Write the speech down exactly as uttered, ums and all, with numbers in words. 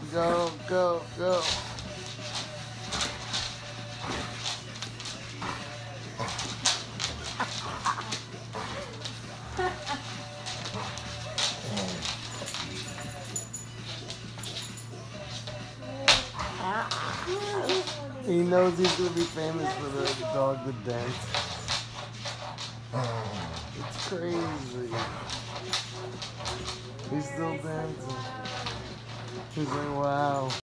Go, go, go. He knows he's going to be famous for the dog that dance. It's crazy. He's still dancing. He's like, wow.